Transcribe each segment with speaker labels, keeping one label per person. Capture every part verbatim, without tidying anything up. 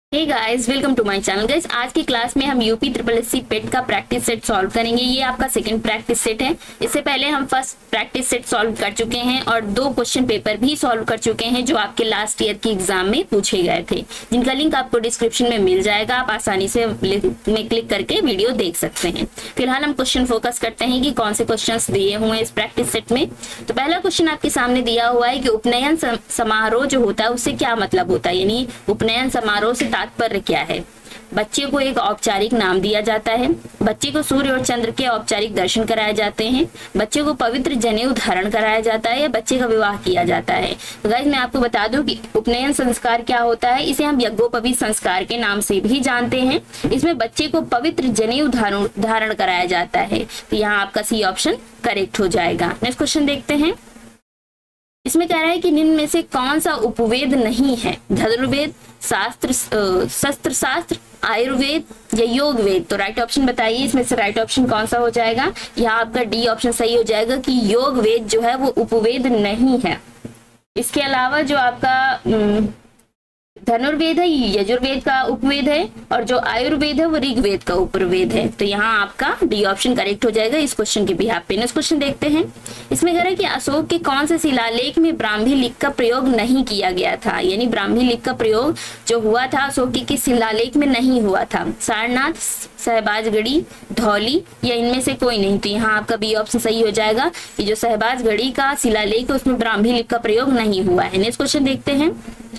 Speaker 1: Hey guys, welcome to my channel. Guys, आज की class में हम UP triple S C PET का प्रैक्टिस सेट सॉल्व करेंगे। ये आपका सेकंड प्रैक्टिस सेट है। इससे पहले हम फर्स्ट प्रैक्टिस सेट सॉल्व कर चुके हैं और दो क्वेश्चन पेपर भी सॉल्व कर चुके हैं जो आपके लास्ट ईयर की एग्जाम में पूछे गए थे, जिनका लिंक आपको डिस्क्रिप्शन में मिल जाएगा। आप आसानी से लिंक में क्लिक करके वीडियो देख सकते हैं। फिलहाल हम क्वेश्चन फोकस करते हैं कि कौन से क्वेश्चन दिए हुए हैं इस प्रैक्टिस सेट में। तो पहला क्वेश्चन आपके सामने दिया हुआ है कि उपनयन समारोह जो होता है उससे क्या मतलब होता है, यानी उपनयन समारोह से तात्पर्य क्या है। बच्चे को एक औपचारिक नाम दिया जाता है, बच्चे को सूर्य और चंद्र के औपचारिक दर्शन कराए जाते हैं, बच्चे को पवित्र जनेऊ धारण कराया जाता है या बच्चे का विवाह किया जाता है। तो गाइस, मैं आपको बता दूं कि उपनयन संस्कार क्या होता है। इसे हम यज्ञोपवीत संस्कार के नाम से भी जानते हैं। इसमें बच्चे को पवित्र जनेऊ धारण धारण कराया जाता है। तो यहाँ आपका सी ऑप्शन करेक्ट हो जाएगा। नेक्स्ट क्वेश्चन देखते हैं। इसमें कह रहा है कि निम्न में से कौन सा उपवेद नहीं है। धनुर्वेद, शास्त्र शस्त्र शास्त्र, आयुर्वेद या योग वेद। तो राइट ऑप्शन बताइए, इसमें से राइट ऑप्शन कौन सा हो जाएगा। यहाँ आपका डी ऑप्शन सही हो जाएगा कि योग वेद जो है वो उपवेद नहीं है। इसके अलावा जो आपका धनुर्वेद है यजुर्वेद का उपवेद है और जो आयुर्वेद है वो ऋग्वेद का उपवेद है। तो यहाँ आपका डी ऑप्शन करेक्ट हो जाएगा इस क्वेश्चन के बिहाफ पे। नेक्स्ट क्वेश्चन देखते हैं। इसमें कह रहा है कि अशोक के कौन से शिलालेख में ब्राह्मी लिपि का प्रयोग नहीं किया गया था, यानी ब्राह्मी लिपि का प्रयोग जो हुआ था अशोक के किस शिलालेख में नहीं हुआ था। सारनाथ, सहबाजगढ़ी, धौली या इनमें से कोई नहीं। तो यहाँ आपका बी ऑप्शन सही हो जाएगा कि जो सहबाजगढ़ी का शिलालेख है उसमें ब्राह्मी लिपि का प्रयोग नहीं हुआ है। नेक्स्ट क्वेश्चन देखते हैं।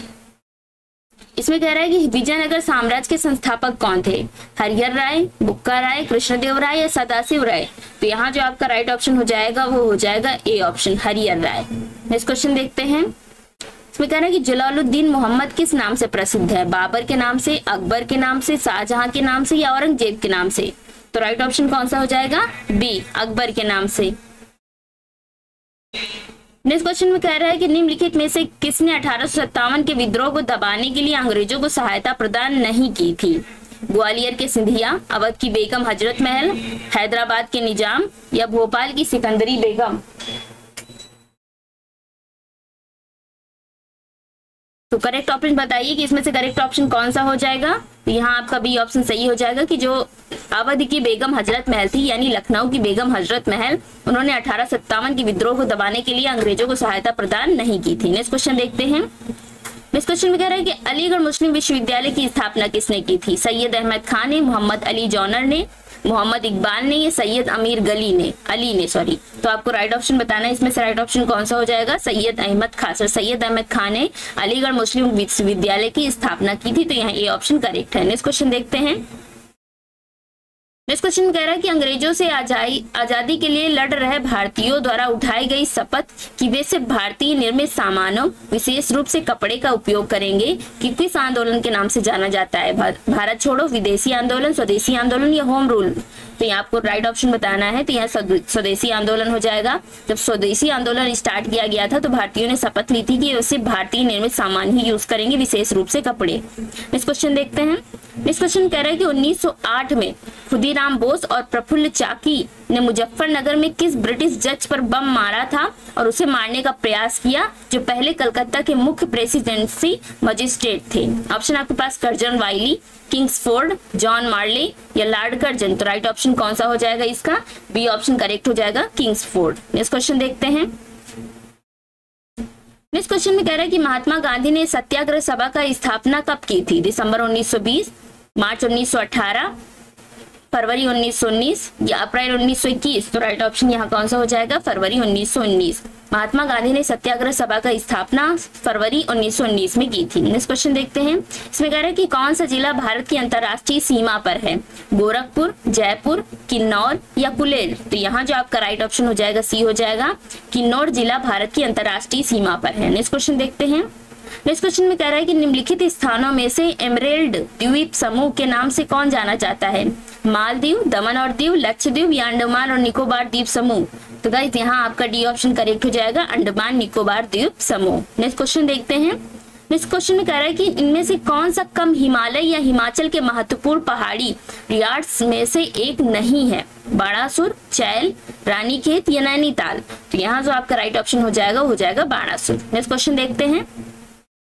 Speaker 1: इसमें कह रहा है कि विजयनगर साम्राज्य के संस्थापक कौन थे। हरिहर राय, बुक्का राय, कृष्णदेव राय या सदाशिव राय। तो यहाँ जो आपका राइट ऑप्शन हो जाएगा वो हो जाएगा A option, Harihar Rai. Next question देखते हैं। इसमें कह रहा है कि जलालुद्दीन मोहम्मद किस नाम से प्रसिद्ध है। बाबर के नाम से, अकबर के नाम से, शाहजहां के नाम से या औरंगजेब के नाम से। तो राइट ऑप्शन कौन सा हो जाएगा, बी, अकबर के नाम से। नेक्स्ट क्वेश्चन में कह रहा है कि निम्नलिखित में से किसने अठारह सौ सत्तावन के विद्रोह को दबाने के लिए अंग्रेजों को सहायता प्रदान नहीं की थी। ग्वालियर के सिंधिया, अवध की बेगम हजरत महल, हैदराबाद के निजाम या भोपाल की सिकंदरी बेगम। तो करेक्ट ऑप्शन बताइए कि इसमें से करेक्ट ऑप्शन कौन सा हो जाएगा। तो यहाँ आपका बी ऑप्शन सही हो जाएगा कि जो अवध की बेगम हजरत महल थी, यानी लखनऊ की बेगम हजरत महल, उन्होंने अठारह सत्तावन की विद्रोह को दबाने के लिए अंग्रेजों को सहायता प्रदान नहीं की थी। नेक्स्ट क्वेश्चन देखते हैं। इस क्वेश्चन में कह रहा है कि अलीगढ़ मुस्लिम विश्वविद्यालय की स्थापना किसने की थी। सैयद अहमद खान ने, मोहम्मद अली जौनर ने, मोहम्मद इकबाल ने या सैयद अमीर गली ने अली ने सॉरी तो आपको राइट ऑप्शन बताना है। इसमें से राइट ऑप्शन कौन सा हो जाएगा, सैयद अहमद खान। सर सैयद अहमद खान ने अलीगढ़ मुस्लिम विश्वविद्यालय की स्थापना की थी। तो यहाँ ये ऑप्शन करेक्ट है। नेक्स्ट क्वेश्चन देखते हैं। नेक्स्ट क्वेश्चन कह रहा है कि अंग्रेजों से आजादी के लिए लड़ रहे भारतीयों द्वारा उठाई गई शपथ कि वे सिर्फ भारतीय निर्मित सामानों, विशेष रूप से कपड़े का उपयोग करेंगे कि किस आंदोलन के नाम से जाना जाता है। भारत छोड़ो, विदेशी आंदोलन, स्वदेशी आंदोलन या होम रूल। तो यहाँ आपको राइट ऑप्शन बताना है। तो यहाँ स्वदेशी आंदोलन हो जाएगा। जब स्वदेशी आंदोलन स्टार्ट किया गया था तो भारतीयों ने शपथ ली थी कि वे सिर्फ भारतीय निर्मित सामान ही यूज करेंगे, विशेष रूप से कपड़े। नेक्स्ट क्वेश्चन देखते हैं। नेक्स्ट क्वेश्चन कह रहा है कि उन्नीस सौ आठ में खुदीराम बोस और प्रफुल्ल चाकी ने मुजफ्फरनगर में किस ब्रिटिश जज पर बम मारा था और उसे मारने का प्रयास किया, जो पहले कलकत्ता के मुख्य प्रेसिडेंसी मजिस्ट्रेट थे। ऑप्शन आपके पास Curzon Wyllie, Kingsford, John Morley या लॉर्ड कर्जन। तो राइट ऑप्शन कौन सा हो जाएगा इसका, बी ऑप्शन करेक्ट हो जाएगा, किंग्सफोर्ड। नेक्स्ट क्वेश्चन देखते हैं। नेक्स्ट क्वेश्चन में कह रहा है कि महात्मा गांधी ने सत्याग्रह सभा का स्थापना कब की थी। दिसंबर उन्नीस सौ बीस, मार्च उन्नीस सौ अठारह, फरवरी उन्नीस सौ उन्नीस या अप्रैल उन्नीस सौ इक्कीस। तो राइट ऑप्शन यहाँ कौन सा हो जाएगा, फरवरी उन्नीस सौ उन्नीस। महात्मा गांधी ने सत्याग्रह सभा का स्थापना फरवरी उन्नीस सौ उन्नीस में की थी। नेक्स्ट क्वेश्चन देखते हैं। इसमें कह रहा है कि कौन सा जिला भारत की अंतर्राष्ट्रीय सीमा पर है। गोरखपुर, जयपुर, किन्नौर या कुलेर। तो यहाँ जो आपका राइट ऑप्शन हो जाएगा, सी हो जाएगा, किन्नौर जिला भारत की अंतर्राष्ट्रीय सीमा पर है। नेक्स्ट क्वेश्चन देखते हैं। नेक्स्ट क्वेश्चन में कह रहा है कि निम्नलिखित स्थानों में से एमरेल्ड द्वीप समूह के नाम से कौन जाना जाता है। मालदीव, दमन और दीव, लक्षद्वीप या अंडमान और निकोबार द्वीप समूह। तो गाइस यहाँ आपका डी ऑप्शन करेक्ट हो जाएगा, अंडमान निकोबार द्वीप समूह। नेक्स्ट क्वेश्चन देखते हैं। नेक्स्ट क्वेश्चन में कह रहा है कि इनमें से कौन सा कम हिमालय या हिमाचल के महत्वपूर्ण पहाड़ी रियार्ड्स में से एक नहीं है। बाणासुर, चैल, रानीखेत या नैनीताल। तो यहाँ जो आपका राइट ऑप्शन हो जाएगा हो जाएगा बाणासुर। नेक्स्ट क्वेश्चन देखते हैं।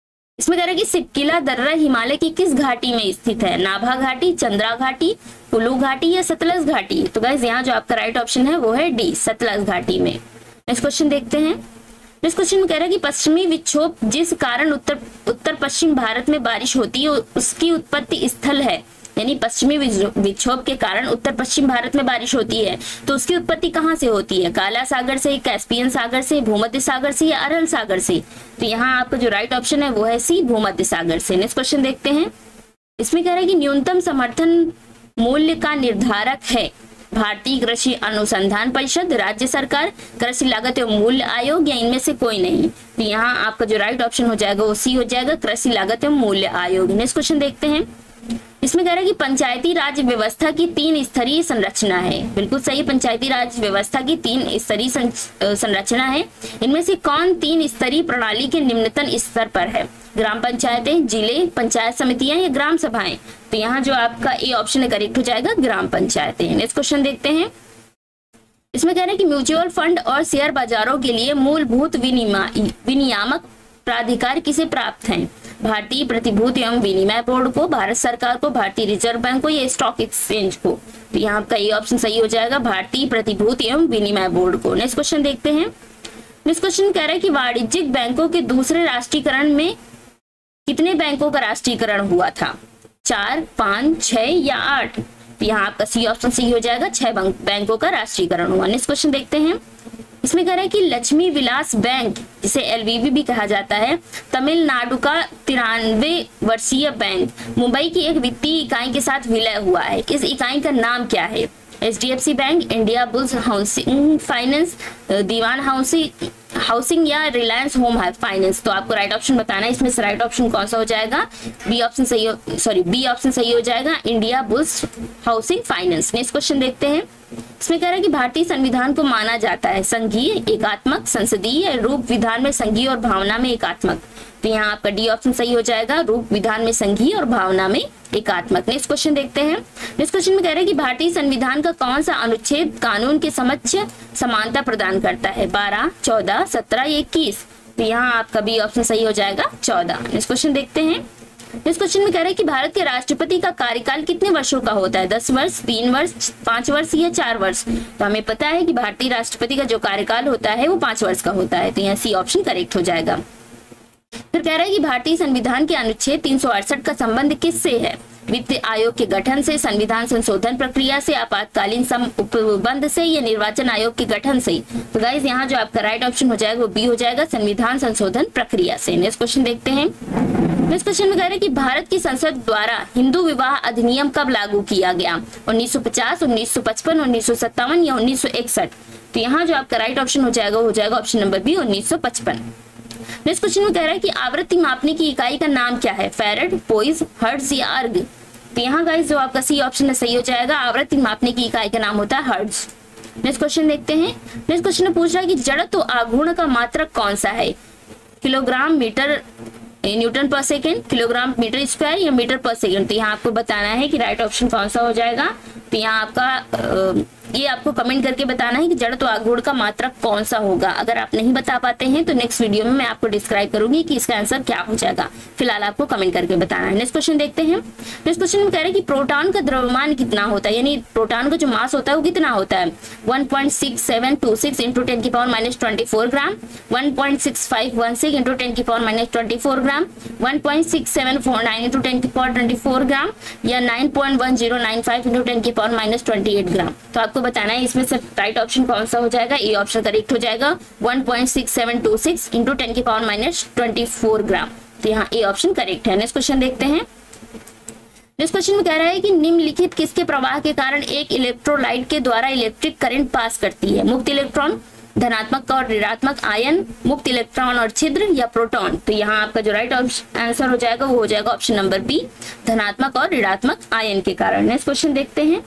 Speaker 1: इसमें कह रहा है कि सिपकिला दर्रा हिमालय की किस घाटी में स्थित है? नाभा घाटी, चंद्रा घाटी, कुल्लू घाटी या सतलज घाटी? तो गाइस यहाँ जो आपका राइट ऑप्शन है वो है डी, सतलज घाटी में। नेक्स्ट क्वेश्चन देखते हैं। नेक्स्ट क्वेश्चन में कह रहा है कि पश्चिमी विक्षोभ जिस कारण उत्तर उत्तर पश्चिम भारत में बारिश होती है उसकी उत्पत्ति स्थल है, यानी पश्चिमी विक्षोभ के कारण उत्तर पश्चिम भारत में बारिश होती है तो उसकी उत्पत्ति कहाँ से होती है? काला सागर से, कैस्पियन सागर से, भूमध्य सागर से या अरल सागर से? तो यहाँ आपका जो राइट ऑप्शन है वो है सी, भूमध्य सागर से। नेक्स्ट क्वेश्चन देखते हैं। इसमें कह रहा है कि न्यूनतम समर्थन मूल्य का निर्धारक है भारतीय कृषि अनुसंधान परिषद, राज्य सरकार, कृषि लागत एवं मूल्य आयोग या इनमें से कोई नहीं? तो यहाँ आपका जो राइट ऑप्शन हो जाएगा वो सी हो जाएगा, कृषि लागत एवं मूल्य आयोग। नेक्स्ट क्वेश्चन देखते हैं। इसमें कह रहा है कि पंचायती राज व्यवस्था की तीन स्तरीय संरचना है। बिल्कुल सही, पंचायती राज व्यवस्था की तीन स्तरीय संरचना है। इनमें से कौन तीन स्तरीय प्रणाली के निम्नतम स्तर पर है? ग्राम पंचायतें, जिले, पंचायत समितियां या ग्राम सभाएं? तो यहाँ जो आपका ए ऑप्शन है करेक्ट हो जाएगा, ग्राम पंचायतें। नेक्स्ट क्वेश्चन देखते हैं। इसमें कह रहे हैं कि म्यूचुअल फंड और शेयर बाजारों के लिए मूलभूत विनियामक प्राधिकार किसे प्राप्त है? भारतीय प्रतिभूति एवं विनिमय बोर्ड को, भारत सरकार को, भारतीय रिजर्व बैंक को या स्टॉक एक्सचेंज को? तो यहाँ आपका ये ऑप्शन सही हो जाएगा, भारतीय प्रतिभूति एवं विनिमय बोर्ड को। नेक्स्ट क्वेश्चन देखते हैं। नेक्स्ट क्वेश्चन कह रहा है कि वाणिज्यिक बैंकों के दूसरे राष्ट्रीयकरण में कितने बैंकों का राष्ट्रीयकरण हुआ था? चार, पांच, छह या आठ? तो यहाँ आपका सी ऑप्शन सही हो जाएगा, छह बैंकों का राष्ट्रीयकरण हुआ। नेक्स्ट क्वेश्चन देखते हैं। इसमें कह रहा है कि लक्ष्मी विलास बैंक, जिसे एलवीबी भी कहा जाता है, तमिलनाडु का तिरानवे वर्षीय बैंक, मुंबई की एक वित्तीय इकाई के साथ विलय हुआ है। इस इकाई का नाम क्या है? HDFC bank, Indiabulls housing finance, Dewan housing housing या रिलायंस होम फाइनेंस? तो आपको राइट ऑप्शन बताना है। इसमें से राइट ऑप्शन कौन सा हो जाएगा? बी ऑप्शन सही हो, सॉरी बी ऑप्शन सही हो जाएगा, Indiabulls housing finance. Next question देखते हैं। इसमें कह रहा है कि भारतीय संविधान को माना जाता है संघीय, एकात्मक, संसदीय, रूप विधान में संघीय और भावना में एकात्मक? तो यहाँ आपका डी ऑप्शन सही हो जाएगा, रूप विधान में संघीय और भावना में एकात्मक। नेक्स्ट क्वेश्चन देखते हैं। नेक्स्ट क्वेश्चन में कह रहा है कि भारतीय संविधान का कौन सा अनुच्छेद कानून के समक्ष समानता प्रदान करता है? बारह, चौदह, सत्रह या इक्कीस? तो यहाँ आपका बी ऑप्शन सही हो जाएगा, चौदह। नेक्स्ट क्वेश्चन देखते हैं। इस क्वेश्चन में कह रहा है कि भारत के राष्ट्रपति का कार्यकाल कितने वर्षों का होता है? दस वर्ष, तीन वर्ष, पांच वर्ष या चार वर्ष? तो हमें पता है कि भारतीय राष्ट्रपति का जो कार्यकाल होता है वो पांच वर्ष का होता है। तो यहाँ सी ऑप्शन करेक्ट हो जाएगा। फिर कह रहा है कि भारतीय संविधान के अनुच्छेद तीन सौ अड़सठ का संबंध किससे है? वित्त आयोग के गठन से, संविधान संशोधन प्रक्रिया से, आपातकालीन सम उपबंध से या निर्वाचन आयोग के गठन से? तो गाइस यहाँ जो आपका राइट ऑप्शन हो जाएगा वो बी हो जाएगा, संविधान संशोधन प्रक्रिया से। नेक्स्ट क्वेश्चन देखते हैं। नेक्स्ट क्वेश्चन में कह रहे हैं कि भारत की संसद द्वारा हिंदू विवाह अधिनियम कब लागू किया गया? उन्नीस सौ पचास, उन्नीस सौ पचपन, उन्नीस सौ सत्तावन या उन्नीस सौ इकसठ? तो यहाँ जो आपका राइट ऑप्शन हो जाएगा वो हो जाएगा ऑप्शन नंबर बी, उन्नीस सौ पचपन। नेक्स्ट क्वेश्चन में कह रहा है कि आवृत्ति मापने की इकाई का नाम क्या है? फैरेड, पोइज, हर्ट्ज या अर्ग? तो यहाँ गाइस जो आपका सी ऑप्शन है सही हो जाएगा, आवृत्ति मापने की इकाई का नाम होता है हर्ट्ज। नेक्स्ट क्वेश्चन देखते हैं। नेक्स्ट क्वेश्चन में पूछ रहा है कि जड़त्व आघूर्ण का मात्रक कौन सा है? Kilogram, metre, newton per second, kilogram metre square या मीटर पर सेकेंड? तो यहाँ आपको बताना है कि राइट ऑप्शन कौन सा हो जाएगा। तो यहाँ आपका ये आपको कमेंट करके बताना है कि जड़त्व आघूर्ण का मात्रक कौन सा होगा। अगर आप नहीं बता पाते हैं तो नेक्स्ट वीडियो में मैं आपको डिस्क्राइब करूंगी कि इसका आंसर क्या हो जाएगा। फिलहाल आपको कमेंट करके बताना है। नेक्स्ट क्वेश्चन देखते हैं। नेक्स्ट क्वेश्चन में कह रहे हैं कि प्रोटॉन का द्रव्यमान कितना होता है, यानी प्रोटॉन का जो मास होता है वो कितना होता है? One point six seven two six into ten की power minus twenty four gram, one point six five one six into ten की power minus twenty four gram, one point six seven four nine into ten की power twenty four gram या nine point one zero nine five into ten की power minus twenty eight gram? तो आपको बताना है इसमें से राइट ऑप्शन कौन सा हो जाएगा। ए ऑप्शन करेक्ट हो जाएगा, one point six seven two six into ten की power minus twenty four gram. तो यहाँ ए ऑप्शन करेक्ट है। नेक्स्ट क्वेश्चन देखते हैं। नेक्स्ट क्वेश्चन में कह रहा है कि निम्नलिखित किसके प्रवाह के कारण एक इलेक्ट्रोलाइट के द्वारा इलेक्ट्रिक करंट पास करती है? मुक्त इलेक्ट्रॉन, धनात्मक और ऋणात्मक आयन, मुक्त इलेक्ट्रॉन और छिद्र या प्रोटॉन? तो यहाँ आपका जो राइट आंसर हो जाएगा वो हो जाएगा ऑप्शन नंबर बी, धनात्मक और ऋणात्मक आयन के कारण। नेक्स्ट क्वेश्चन देखते हैं।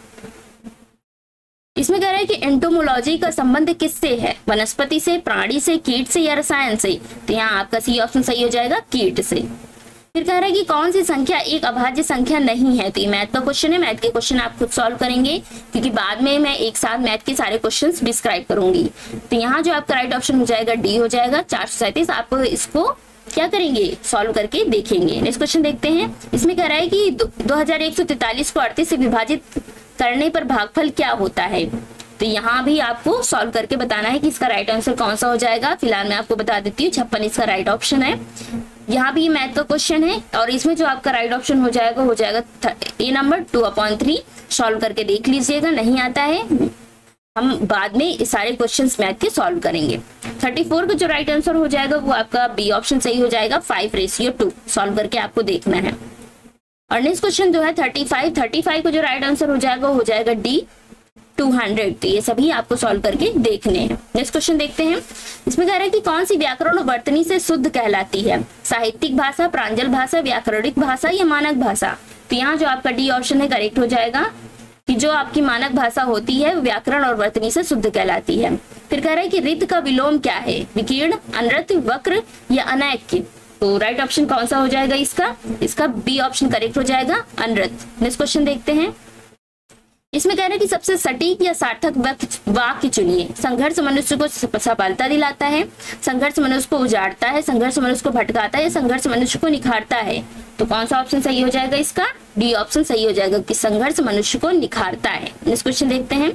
Speaker 1: इसमें कह रहा है कि एंटोमोलॉजी का संबंध किससे है? वनस्पति से, प्राणी से, कीट से या रसायन से? तो यहाँ आपका सी ऑप्शन सही हो जाएगा, कीट से। फिर कह रहा है कि कौन सी संख्या एक अभाज्य संख्या नहीं है? तो ये मैथ का क्वेश्चन है। मैथ के क्वेश्चन आप खुद सॉल्व करेंगे क्योंकि बाद में मैं एक साथ मैथ के सारे क्वेश्चंस डिस्क्राइब करूंगी। तो यहाँ जो आपका राइट ऑप्शन हो जाएगा डी हो जाएगा, चार सौ सैंतीस। आप इसको क्या करेंगे, सॉल्व करके देखेंगे। नेक्स्ट क्वेश्चन देखते हैं। इसमें कह रहा है कि दो हजार एक सौ तैतालीस को अड़तीस से विभाजित करने पर भागफल क्या होता है। तो यहाँ भी आपको सॉल्व करके बताना है कि इसका राइट आंसर कौन सा हो जाएगा। फिलहाल मैं आपको बता देती हूँ, छप्पन इसका राइट ऑप्शन है। यहाँ भी मैथ का क्वेश्चन है और इसमें जो आपका राइट ऑप्शन हो जाएगा हो जाएगा A number two upon three. Solve करके देख लीजिएगा, नहीं आता है हम बाद में सारे क्वेश्चंस मैथ के सॉल्व करेंगे। चौंतीस का जो राइट आंसर हो जाएगा वो आपका बी ऑप्शन सही हो जाएगा, फाइव रेशियो टू। सॉल्व करके आपको देखना है। और नेक्स्ट क्वेश्चन जो है पैंतीस, पैंतीस का जो राइट आंसर हो जाएगा हो जाएगा डी दो सौ। तो ये सभी आपको सॉल्व करके देखने हैं। नेक्स्ट क्वेश्चन देखते हैं। इसमें कह रहा है कि कौन सी व्याकरण और वर्तनी से शुद्ध कहलाती है, साहित्यिक भाषा, प्रांजल भाषा, व्याकरणिक भाषा या मानक भाषा। तो यहाँ जो आपका डी ऑप्शन है करेक्ट हो जाएगा कि जो आपकी मानक भाषा होती है व्याकरण और वर्तनी से शुद्ध कहलाती है। फिर कह रहा है कि रित का विलोम क्या है, विकीर्ण, अनृत, वक्र या अनैक्य। तो राइट ऑप्शन कौन सा हो जाएगा इसका, इसका बी ऑप्शन करेक्ट हो जाएगा, अनृत। नेक्स्ट क्वेश्चन देखते हैं। इसमें कह रहे हैं कि सबसे सटीक या सार्थक वाक्य चुनिए। संघर्ष मनुष्य को सफलता दिलाता है, संघर्ष मनुष्य को उजाड़ता है, संघर्ष मनुष्य को भटकाता है, संघर्ष मनुष्य को निखारता है। तो कौन सा ऑप्शन सही हो जाएगा इसका, डी ऑप्शन सही हो जाएगा कि संघर्ष मनुष्य को निखारता है। नेक्स्ट क्वेश्चन देखते हैं।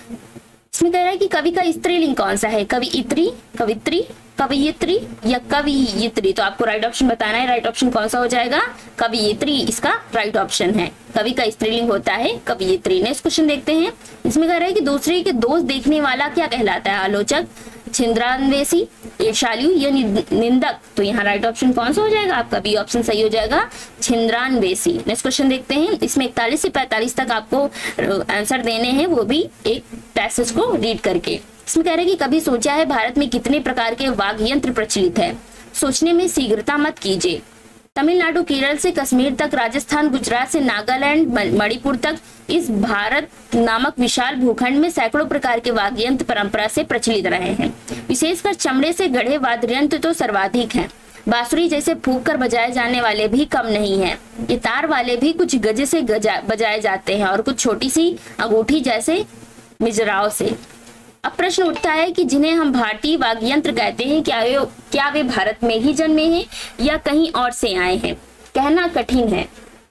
Speaker 1: इसमें कह रहा है कि कवि का स्त्रीलिंग कौन सा है, कवियत्री, कवित्री, कवियत्री या कवियत्री। तो आपको राइट ऑप्शन बताना है। राइट ऑप्शन कौन सा हो जाएगा, कवियत्री इसका राइट ऑप्शन है। कवि का स्त्रीलिंग होता है कवियत्री। नेक्स्ट क्वेश्चन देखते हैं। इसमें कह रहा है कि दूसरे के दोष देखने वाला क्या कहलाता है, आलोचक, छिंद्रान्वेषी, ईर्ष्यालु या निंदक। तो यहाँ राइट ऑप्शन कौन सा हो जाएगा आपका, बी ऑप्शन सही हो जाएगा, छिंद्रान्वेषी। नेक्स्ट क्वेश्चन देखते हैं। इसमें इकतालीस से पैंतालीस तक आपको आंसर देने हैं, वो भी एक पैसेज को रीड करके। इसमें कह रहे हैं कि कभी सोचा है भारत में कितने प्रकार के वाद्य यंत्र प्रचलित है, सोचने में शीघ्रता मत कीजिए। तमिलनाडु, केरल से कश्मीर तक, राजस्थान, गुजरात से नागालैंड, मणिपुर तक, इस भारत नामक विशाल भूखंड में सैकड़ों प्रकार के वाद्य यंत्र परंपरा से प्रचलित रहे हैं। विशेषकर चमड़े से गढ़े वाद्य यंत्र तो सर्वाधिक हैं। बांसुरी जैसे फूंक कर बजाए जाने वाले भी कम नहीं हैं। ये तार वाले भी कुछ गजे से बजाए जाते हैं और कुछ छोटी सी अंगूठी जैसे मिजराव से। अब प्रश्न उठता है कि जिन्हें हम भारतीय वाद्य यंत्र कहते हैं, क्या वे क्या वे भारत में ही जन्मे हैं या कहीं और से आए हैं, कहना कठिन है।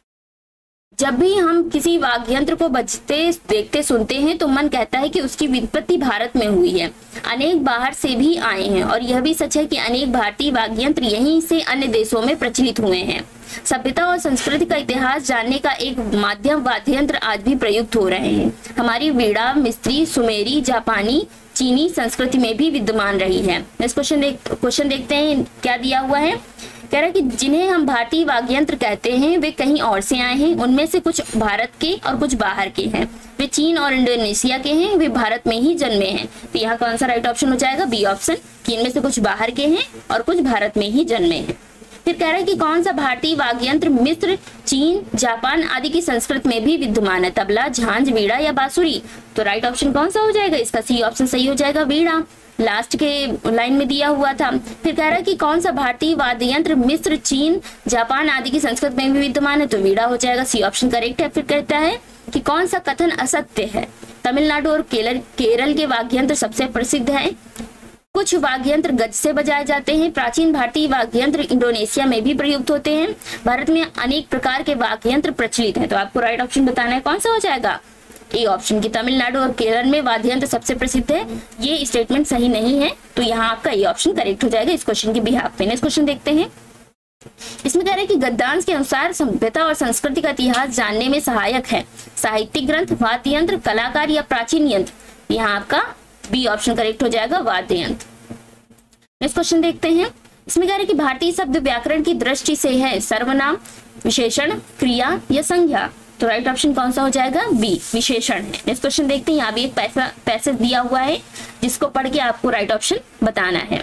Speaker 1: जब भी हम किसी वाद्य यंत्र को बजते देखते सुनते हैं तो मन कहता है कि उसकी वित्पत्ति भारत में हुई है। अनेक बाहर से भी आए हैं और यह भी सच है कि अनेक भारतीय वाद्य यंत्र यहीं से अन्य देशों में प्रचलित हुए हैं। सभ्यता और संस्कृति का इतिहास जानने का एक माध्यम वाद्य यंत्र आज भी प्रयुक्त हो रहे हैं। हमारी वीणा मिस्री, सुमेरी, जापानी, चीनी संस्कृति में भी विद्यमान रही है। नेक्स्ट क्वेश्चन देख क्वेश्चन देखते हैं क्या दिया हुआ है। कह रहा है कि जिन्हें हम भारतीय वाद्य यंत्र कहते हैं वे कहीं और से आए हैं। उनमें से कुछ भारत के और कुछ बाहर के हैं। वे चीन और इंडोनेशिया के हैं, वे भारत में ही जन्मे हैं। तो यहाँ कौन सा राइट ऑप्शन हो जाएगा, बी ऑप्शन, कि इनमें से कुछ बाहर के हैं और कुछ भारत में ही जन्मे हैं। फिर कह रहा है कि कौन सा भारतीय वाद्य यंत्र मिस्र, चीन, जापान आदि की संस्कृति में भी विद्यमान है, तबला, झांझ, वीणा या बांसुरी। तो राइट ऑप्शन कौन सा हो जाएगा इसका, सी ऑप्शन सही हो जाएगा, वीणा। लास्ट के लाइन में दिया हुआ था। फिर कह रहा है कि कौन सा भारतीय वाद्य यंत्र मिस्र, चीन, जापान आदि की संस्कृति में भी विद्यमान है, तो वीणा हो जाएगा, सी ऑप्शन करेक्ट है। फिर कहता है कि कौन सा कथन असत्य है, तमिलनाडु और केरल केरल के वाद्य यंत्र सबसे प्रसिद्ध है। कुछ वाद्य यंत्र गज से बजाए जाते हैं। प्राचीन भारतीय वाद्य यंत्र इंडोनेशिया में भी प्रयुक्त होते हैं। भारत में अनेक प्रकार के वाद्य यंत्र प्रचलित हैं। तो आपको राइट ऑप्शन बताना है, कौन सा हो जाएगा, ए ऑप्शन की तमिलनाडु और केरल में वाद्य यंत्र सबसे प्रसिद्ध है। ये स्टेटमेंट सही नहीं है, तो यहाँ आपका ए ऑप्शन करेक्ट हो जाएगा इस क्वेश्चन की बिहाफ पे। नेक्स्ट क्वेश्चन देखते हैं। इसमें कह रहे हैं कि गद्यांश के अनुसार सभ्यता और संस्कृति का इतिहास जानने में सहायक है, साहित्यिक ग्रंथ, वाद्य यंत्र, कलाकार या प्राचीन यंत्र। यहाँ आपका बी ऑप्शन करेक्ट हो जाएगा, वाद्य यंत्र। नेक्स्ट क्वेश्चन देखते हैं। इसमें कह रहे हैं कि भारतीय शब्द व्याकरण की दृष्टि से है सर्वनाम, विशेषण, क्रिया या संज्ञा। तो राइट ऑप्शन कौन सा हो जाएगा, बी, विशेषण है। नेक्स्ट क्वेश्चन देखते हैं। यहाँ भी एक पैसा पैसेज दिया हुआ है जिसको पढ़ के आपको राइट ऑप्शन बताना है।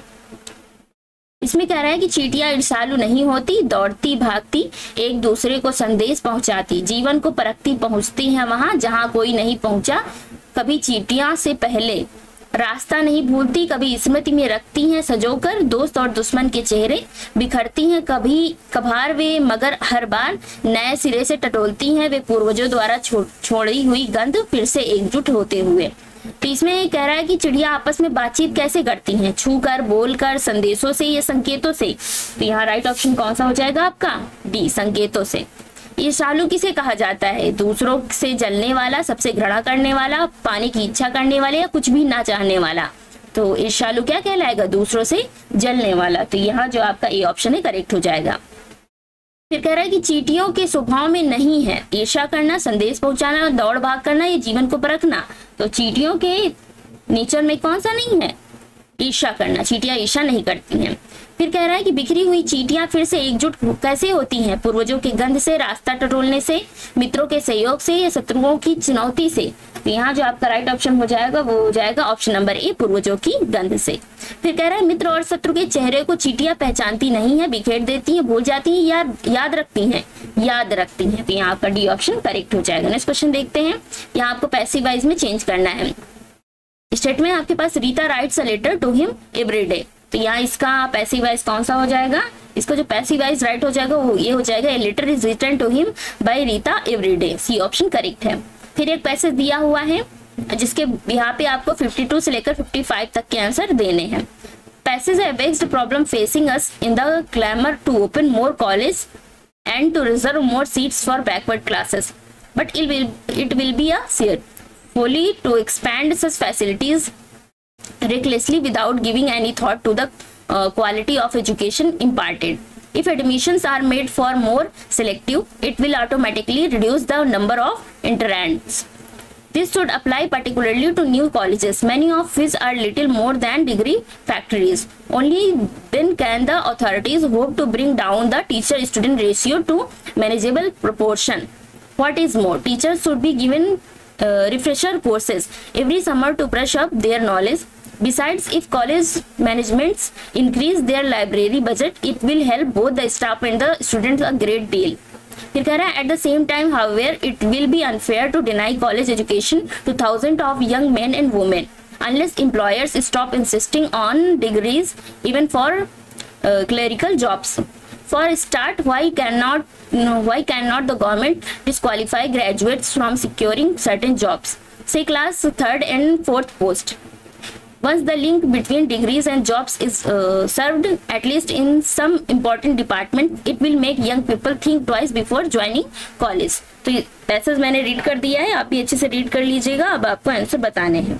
Speaker 1: इसमें कह रहा है कि चींटियां ईर्ष्यालु नहीं होती, दौड़ती भागती, एक दूसरे को संदेश पहुंचाती, जीवन को परखती पहुंचती हैं वहां जहां कोई नहीं पहुंचा, कभी चींटियां से पहले, रास्ता नहीं भूलती, कभी स्मृति में रखती हैं सजोकर, दोस्त और दुश्मन के चेहरे बिखरती हैं कभी कभार वे, मगर हर बार नए सिरे से टटोलती हैं वे, पूर्वजों द्वारा छो, छोड़ी हुई गंध फिर से एकजुट होते हुए। तो इसमें कह रहा है कि चिड़िया आपस में बातचीत कैसे करती हैं, छू कर, बोल कर, संदेशों से या संकेतों से। तो यहाँ राइट ऑप्शन कौन सा हो जाएगा आपका, डी, संकेतों से। ईर्ष्यालु किसे कहा जाता है, दूसरों से जलने वाला, सबसे घृणा करने वाला, पाने की इच्छा करने वाले या कुछ भी ना चाहने वाला। तो ईर्ष्यालु क्या कहलाएगा, दूसरों से जलने वाला। तो यहाँ जो आपका ए ऑप्शन है करेक्ट हो जाएगा। फिर कह रहा है कि चींटियों के स्वभाव में नहीं है ईर्ष्या करना, संदेश पहुंचाना, दौड़ भाग करना या जीवन को परखना। तो चींटियों के नेचर में कौन सा नहीं है, ईर्ष्या करना, चींटियां ईर्ष्या नहीं करती हैं। फिर कह रहा है कि बिखरी हुई चींटियां फिर से एकजुट कैसे होती हैं, पूर्वजों के गंध से, रास्ता टटोलने से, मित्रों के सहयोग से या शत्रुओं की चुनौती से। तो यहाँ जो आपका राइट ऑप्शन हो जाएगा वो हो जाएगा ऑप्शन नंबर ए, पूर्वजों की गंध से। फिर कह रहा है मित्र और शत्रु के चेहरे को चींटियां पहचानती नहीं है, बिखेर देती हैं, भूल जाती हैं या याद रखती हैं, याद रखती हैं। तो यहाँ आपका डी ऑप्शन करेक्ट हो जाएगा। नेक्स्ट क्वेश्चन देखते हैं, यहाँ आपको पैसिव वाइज में चेंज करना है। स्टेटमेंट आपके पास Rita writes a letter to him every day यहाँ इसका पैसिव वाइज कौन सा हो जाएगा, इसका जो पैसिव वाइज राइट हो जाएगा वो ये हो जाएगा, A letter is written to him by Rita every C option correct है। फिर एक पैसेज दिया हुआ है जिसके यहाँ पे आपको बावन से लेकर पचपन तक के आंसर देने हैं। पैसेज है vexed problem facing us in the clamour to open more college and to reserve more seats for backward classes, but it will it will be a sheer fully to expand such facilities recklessly without giving any thought to the uh, quality of education imparted. If admissions are made for more selective, it will automatically reduce the number of entrants. This should apply particularly to new colleges, many of which are little more than degree factories. Only then can the authorities hope to bring down the teacher-student ratio to manageable proportion. What is more, teachers should be given Uh, refresher courses every summer to brush up their knowledge. Besides, if college managements increase their library budget, it will help both the staff and the students a great deal. फिर कह रहा है at the same time, however, it will be unfair to deny college education to thousands of young men and women unless employers stop insisting on degrees even for uh, clerical jobs. For a start, why cannot no, why cannot the government disqualify graduates from securing certain jobs, say class third and fourth post? Once the link between degrees and jobs is uh, served, at least in some important department, it will make young people think twice before joining college. तो ये passage मैंने read कर दिया है, आप भी अच्छे से रीड कर लीजिएगा। अब आपको आंसर बताने हैं।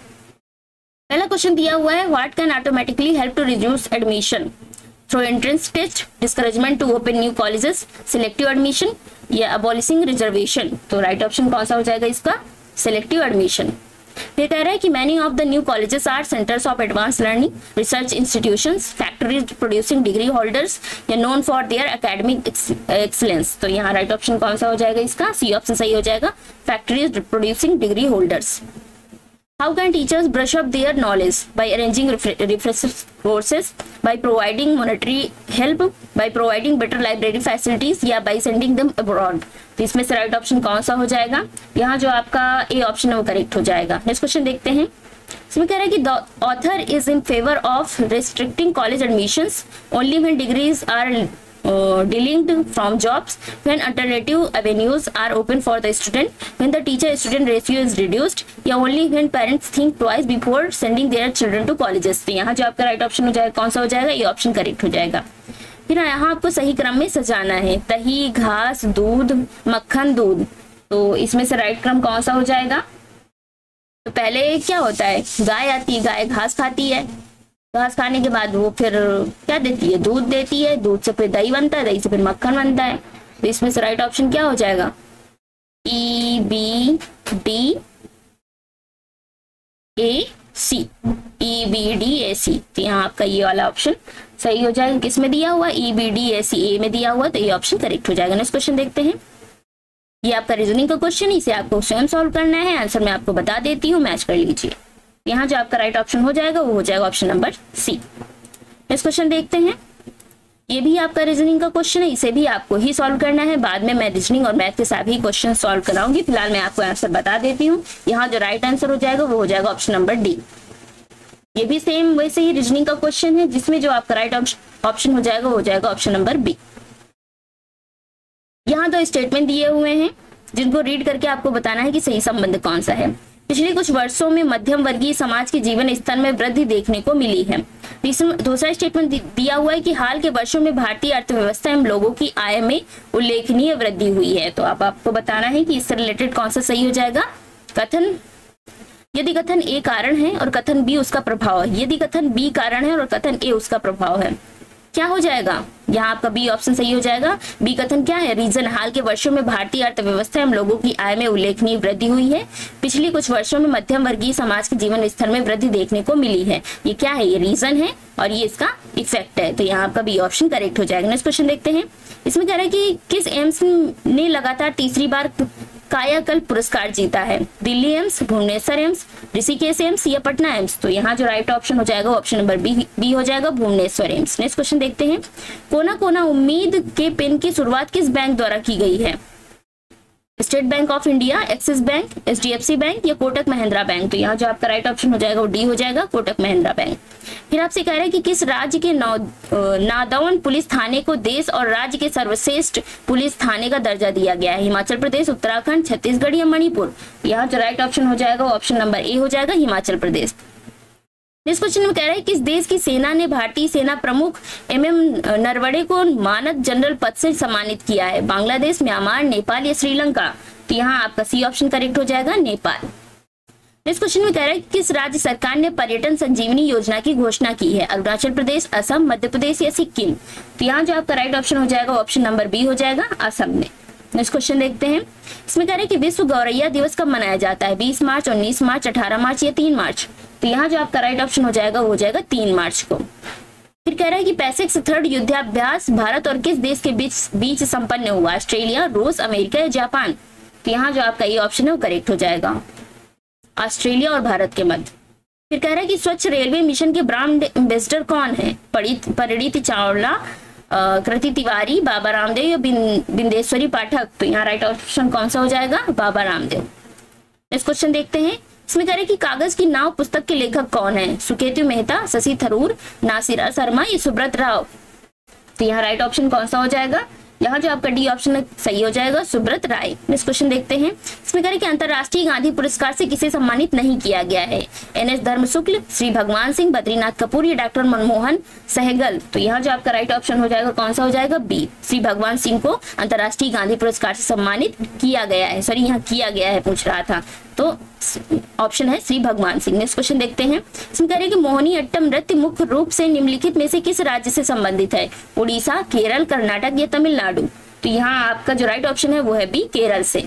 Speaker 1: पहला क्वेश्चन दिया हुआ है, what can automatically help to reduce admission through entrance test, discouragement to open new colleges, selective admission या abolishing reservation। तो राइट ऑप्शन कौन सा हो जाएगा इसका, selective admission। फिर कह रहा है कि many of the new colleges are centers of advanced learning, research institutions, factories producing degree holders या known for their academic excellence। तो यहाँ राइट ऑप्शन कौन सा हो जाएगा इसका, सी ऑप्शन सही हो जाएगा, factories producing degree holders। How can teachers brush up their knowledge? By arranging refresher courses, by providing monetary help, by providing better library facilities या by sending them abroad। तो इसमें से राइट ऑप्शन कौन सा हो जाएगा, यहाँ जो आपका ए ऑप्शन है वो करेक्ट हो जाएगा। नेक्स्ट क्वेश्चन देखते हैं। इसमें कह रहा है कि the author is in favour of restricting college admissions only when degrees are Uh, delinked from jobs, when alternative avenues are open for the student, when the teacher-student ratio is reduced, या only when parents think twice before sending their children to colleges। तो यहाँ जो आपका right option हो जाएगा कौन सा हो जाएगा, ये ऑप्शन करेक्ट हो जाएगा। फिर यहाँ आपको सही क्रम में सजाना है, दही, घास, दूध, मक्खन, दूध। तो इसमें से राइट क्रम कौन सा हो जाएगा, तो पहले क्या होता है, गाय आती है, गाय घास खाती है, घास खाने के बाद वो फिर क्या देती है, दूध देती है, दूध से फिर दही बनता है, दही से फिर मक्खन बनता है। तो इसमें से राइट ऑप्शन क्या हो जाएगा, E B D A C, E B D A C. तो यहाँ आपका ये वाला ऑप्शन सही हो जाएगा। किस में दिया हुआ, ई बी डी ए सी, ए में दिया हुआ, तो ये ऑप्शन करेक्ट हो जाएगा। नेक्स्ट क्वेश्चन देखते हैं। ये आपका रीजनिंग का क्वेश्चन, इसे आपको स्वयं सॉल्व करना है। आंसर मैं आपको बता देती हूँ, मैच कर लीजिए। यहाँ जो आपका राइट ऑप्शन हो जाएगा वो हो जाएगा option number C. Next question देखते हैं। ये भी आपका रीजनिंग का क्वेश्चन है, इसे भी आपको ही सॉल्व करना है। बाद में मैं रीजनिंग और मैथ के सभी क्वेश्चन सॉल्व कराऊंगी। फिलहाल मैं आपको आंसर बता देती हूँ। यहाँ जो राइट आंसर हो जाएगा वो हो जाएगा ऑप्शन नंबर डी। ये भी सेम वैसे ही रीजनिंग का क्वेश्चन है, जिसमें जो आपका राइट ऑप्शन हो जाएगा वो हो जाएगा ऑप्शन नंबर बी। यहाँ दो स्टेटमेंट दिए हुए हैं जिनको रीड करके आपको बताना है कि सही संबंध कौन सा है। पिछले कुछ वर्षों में मध्यम वर्गीय समाज के जीवन स्तर में वृद्धि देखने को मिली है। दूसरा स्टेटमेंट दिया हुआ है कि हाल के वर्षों में भारतीय अर्थव्यवस्था एवं लोगों की आय में उल्लेखनीय वृद्धि हुई है। तो अब आपको बताना है कि इससे रिलेटेड कौन सा सही हो जाएगा। कथन, यदि कथन ए कारण है और कथन बी उसका प्रभाव है, यदि कथन बी कारण है और कथन ए उसका प्रभाव है, क्या हो जाएगा? यहाँ आपका बी ऑप्शन सही हो जाएगा। बी कथन क्या है? रीजन, हाल के वर्षों में भारतीय अर्थव्यवस्था एवं लोगों की आय में उल्लेखनीय वृद्धि हुई है। पिछले कुछ वर्षों में मध्यम वर्गीय समाज के जीवन स्तर में वृद्धि देखने को मिली है। ये क्या है? ये रीजन है और ये इसका इफेक्ट है। तो यहाँ आपका बी ऑप्शन करेक्ट हो जाएगा। नेक्स्ट क्वेश्चन देखते हैं। इसमें कह रहा है कि किस एम्स ने लगातार तीसरी बार कायाकल्प पुरस्कार जीता है? Delhi AIIMS, Bhubaneswar AIIMS, Rishikesh AIIMS या पटना एम्स? तो यहाँ जो राइट ऑप्शन हो जाएगा ऑप्शन नंबर बी बी हो जाएगा, भुवनेश्वर एम्स। नेक्स्ट क्वेश्चन देखते हैं। कोना कोना उम्मीद के पेन की शुरुआत किस बैंक द्वारा की गई है? State bank of India, Axis bank, H D F C bank या कोटक महिंद्रा बैंक? तो यहाँ जो आपका राइट ऑप्शन हो जाएगा वो डी हो जाएगा, कोटक महिंद्रा बैंक। फिर आपसे कह रहा है कि किस राज्य के नादौन पुलिस थाने को देश और राज्य के सर्वश्रेष्ठ पुलिस थाने का दर्जा दिया गया है? हिमाचल प्रदेश, उत्तराखंड, छत्तीसगढ़ या मणिपुर? यहाँ जो राइट ऑप्शन हो जाएगा ऑप्शन नंबर ए हो जाएगा, हिमाचल प्रदेश। इस क्वेश्चन में कह रहा है किस देश की सेना ने भारतीय सेना प्रमुख एम एम नरवणे को मानद जनरल पद से सम्मानित किया है? बांग्लादेश, म्यांमार, नेपाल या श्रीलंका? तो यहाँ आपका सी ऑप्शन करेक्ट हो जाएगा, नेपाल। इस क्वेश्चन में कह रहा है किस राज्य सरकार ने पर्यटन संजीवनी योजना की घोषणा की है? अरुणाचल प्रदेश, असम, मध्य प्रदेश या सिक्किम? तो यहाँ जो आपका राइट ऑप्शन हो जाएगा ऑप्शन नंबर बी हो जाएगा, असम ने। नेक्स्ट क्वेश्चन देखते हैं। इसमें कह रहे हैं कि विश्व गौरैया दिवस कब मनाया जाता है? बीस मार्च, उन्नीस मार्च, अठारह मार्च या तीन मार्च? तो यहाँ जो आपका राइट ऑप्शन हो जाएगा वो हो जाएगा तीन मार्च को। फिर कह रहा है कि पैसिफिक थर्ड युद्धाभ्यास भारत और किस देश के बीच बीच संपन्न हुआ? ऑस्ट्रेलिया, रूस, अमेरिका या जापान? तो यहाँ जो आपका ये ऑप्शन है वो करेक्ट हो जाएगा, ऑस्ट्रेलिया और भारत के मध्य। फिर कह रहा है कि स्वच्छ रेलवे मिशन के ब्रांड एम्बेसडर कौन है? परिणीति चावला, कृति तिवारी, बाबा रामदेव या बिंदेश्वरी पाठक? तो यहाँ राइट ऑप्शन कौन सा हो जाएगा? बाबा रामदेव। नेक्स्ट क्वेश्चन देखते हैं। इसमें कह रहे हैं कि कागज की नाव पुस्तक के लेखक कौन है? सुकेतु मेहता, शशि थरूर, नासिरा शर्मा या सुब्रत राव? तो यहाँ राइट ऑप्शन कौन सा हो जाएगा? यहाँ जो आपका डी ऑप्शन सही हो जाएगा, सुब्रत राय। नेक्स्ट क्वेश्चन देखते हैं। इसमें कह रहे हैं कि अंतरराष्ट्रीय गांधी पुरस्कार से किसे सम्मानित नहीं किया गया है? एन एस धर्म शुक्ल, श्री भगवान सिंह, बद्रीनाथ कपूर या डॉक्टर मनमोहन सहगल? तो यहाँ जो आपका राइट ऑप्शन हो जाएगा कौन सा हो जाएगा? बी, श्री भगवान सिंह को अंतरराष्ट्रीय गांधी पुरस्कार से सम्मानित किया गया है। सॉरी, यहाँ किया गया है पूछ रहा था, तो ऑप्शन है श्री भगवान सिंह। नेक्स्ट क्वेश्चन देखते हैं। इसमें कह रहे हैं कि मोहिनी अट्टम नृत्य मुख्य रूप से निम्नलिखित में से किस राज्य से संबंधित है? उड़ीसा, केरल, कर्नाटक या तमिलनाडु? तो यहाँ आपका जो राइट ऑप्शन है वो है बी, केरल से।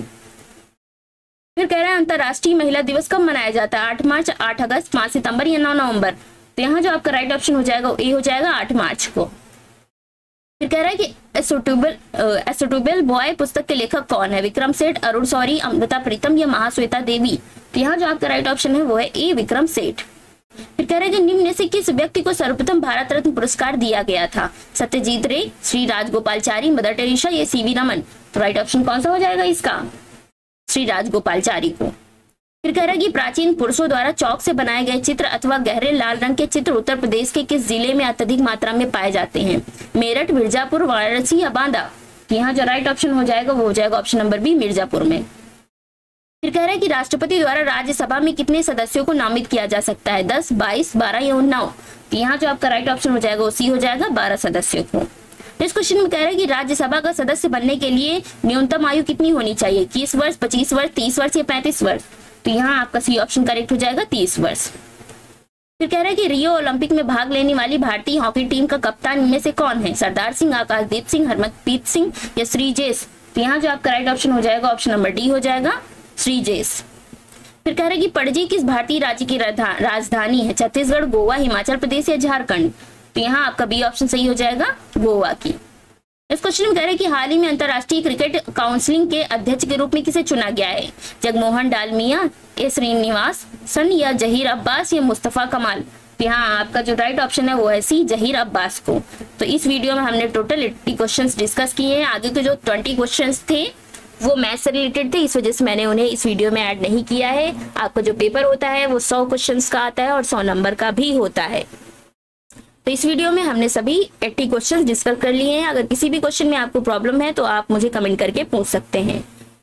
Speaker 1: फिर कह रहा है अंतरराष्ट्रीय महिला दिवस कब मनाया जाता है? आठ मार्च, आठ अगस्त, पांच सितंबर या नौ नवंबर? तो यहाँ जो आपका राइट ऑप्शन हो जाएगा ए हो जाएगा, आठ मार्च को। फिर कह रहा है कि एसोटुबल एसोटुबल बॉय पुस्तक के लेखक कौन है? विक्रम सेठ, अरुण शौरी, अमृता प्रीतम या महाश्वेता देवी? तो यहाँ जो आपका राइट ऑप्शन है वो है ए, विक्रम सेठ। फिर कह रहे हैं कि निम्न में से किस व्यक्ति को सर्वप्रथम भारत रत्न पुरस्कार दिया गया था? सत्यजीत रे, श्री राजगोपालचारी, मदर टेरेसा या सीवी रमन? तो राइट ऑप्शन कौन सा हो जाएगा इसका? श्री राजगोपालचारी को। फिर कह रहा है कि प्राचीन पुरुषों द्वारा चौक से बनाए गए चित्र अथवा गहरे लाल रंग के चित्र उत्तर प्रदेश के किस जिले में अत्यधिक मात्रा में पाए जाते हैं? मेरठ, मिर्जापुर, वाराणसी या बांदा? यहाँ जो राइट ऑप्शन हो जाएगा वो हो जाएगा ऑप्शन नंबर बी, मिर्जापुर में। फिर कह रहा है कि राष्ट्रपति द्वारा राज्यसभा में कितने सदस्यों को नामित किया जा सकता है? दस, बाईस, बारह या उन्नाव? तो यहाँ जो आपका राइट ऑप्शन हो जाएगा वो सी हो जाएगा, बारह सदस्यों को। इस क्वेश्चन में कह रहा है कि राज्यसभा का सदस्य बनने के लिए न्यूनतम आयु कितनी होनी चाहिए? इक्कीस वर्ष, पच्चीस वर्ष, तीस वर्ष या पैंतीस वर्ष? तो यहाँ आपका सी ऑप्शन करेक्ट हो जाएगा, तीस वर्ष। फिर कह रहा है कि रियो ओलंपिक में भाग लेने वाली भारतीय हॉकी टीम का कप्तान इनमें से कौन है? सरदार सिंह, आकाशदीप सिंह, हरमनप्रीत सिंह या श्रीजेश? तो यहाँ जो आपका राइट ऑप्शन हो जाएगा ऑप्शन नंबर डी हो जाएगा, श्रीजेश। फिर कह रहा है कि पणजी किस भारतीय राज्य की राजधानी है? छत्तीसगढ़, गोवा, हिमाचल प्रदेश या झारखंड? तो यहाँ आपका बी ऑप्शन सही हो जाएगा, गोवा की। इस क्वेश्चन में कह रहे हैं कि हाल ही में अंतरराष्ट्रीय क्रिकेट काउंसिलिंग के अध्यक्ष के रूप में किसे चुना गया है? जगमोहन डालमिया, ए श्रीनिवास सन या जहीर अब्बास या मुस्तफा कमाल? तो यहाँ आपका जो राइट ऑप्शन है वो है सी, जहीर अब्बास को। तो इस वीडियो में हमने टोटल अस्सी क्वेश्चंस डिस्कस किए हैं। आगे के जो बीस क्वेश्चंस थे वो मैथ्स से रिलेटेड थे, इस वजह से मैंने उन्हें इस वीडियो में ऐड नहीं किया है। आपका जो पेपर होता है वो सौ क्वेश्चंस का आता है और सौ नंबर का भी होता है। तो इस वीडियो में हमने सभी अस्सी क्वेश्चंस डिस्कस कर लिए हैं। अगर किसी भी क्वेश्चन में आपको प्रॉब्लम है तो आप मुझे कमेंट करके पूछ सकते हैं।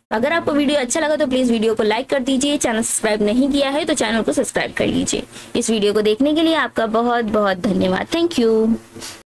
Speaker 1: अगर आपको वीडियो अच्छा लगा तो प्लीज वीडियो को लाइक कर दीजिए। चैनल सब्सक्राइब नहीं किया है तो चैनल को सब्सक्राइब कर लीजिए। इस वीडियो को देखने के लिए आपका बहुत बहुत धन्यवाद। Thank you.